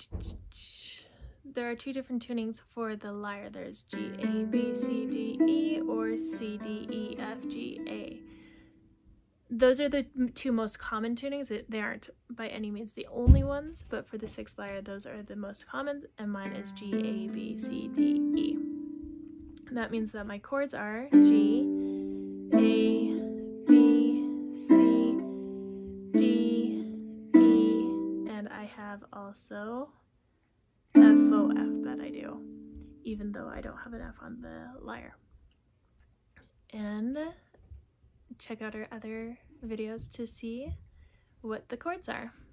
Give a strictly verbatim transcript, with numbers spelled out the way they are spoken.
there are two different tunings for the lyre. There's G, A, B, C, D, E, or C, D, E, F, G, A. Those are the two most common tunings. They aren't by any means the only ones, but for the sixth lyre, those are the most common, and mine is G, A, B, C, D, E. And that means that my chords are G, A, B, C, D, E, and I have also F O F that I do, even though I don't have an F on the lyre. And check out our other videos to see what the chords are.